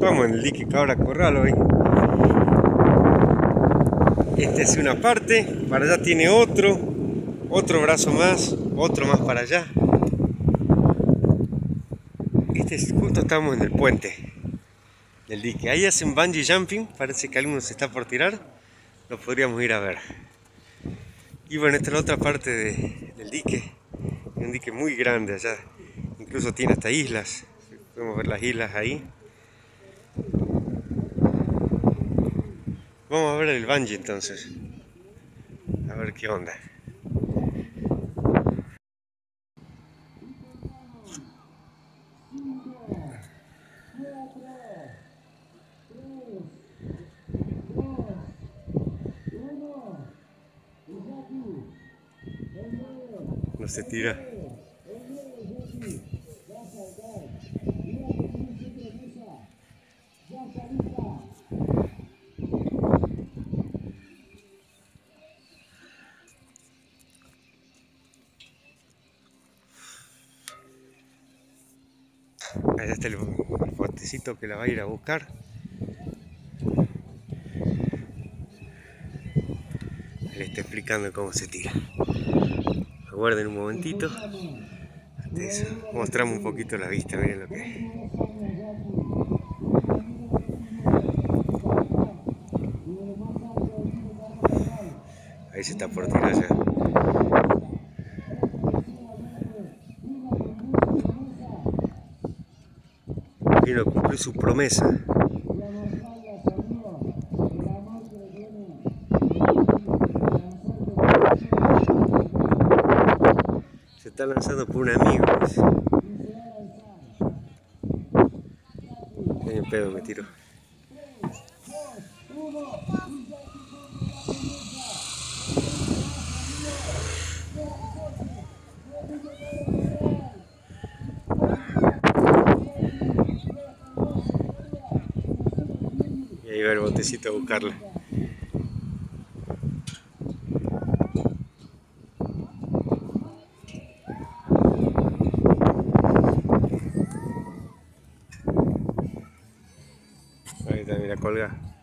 Estamos en el dique Cabra Corral hoy. Esta es una parte, para allá tiene otro brazo más, otro más para allá. Justo estamos en el puente del dique. Ahí hacen bungee jumping, parece que alguno se está por tirar. Lo podríamos ir a ver. Y bueno, esta es la otra parte del dique. Un dique muy grande allá. Incluso tiene hasta islas. Podemos ver las islas ahí. Vamos a ver el bungee entonces. A ver qué onda. No se tira. Allá está el botecito que la va a ir a buscar. Le está explicando cómo se tira. Aguarden un momentito. Antes de eso, mostramos un poquito la vista, miren lo que es. Ahí se está por tirar ya. Vino a cumplir su promesa. Se está lanzando por un amigo. Ahí en pedo me tiro. Y ahí va el botecito a buscarla. Ahí está, mira, colga.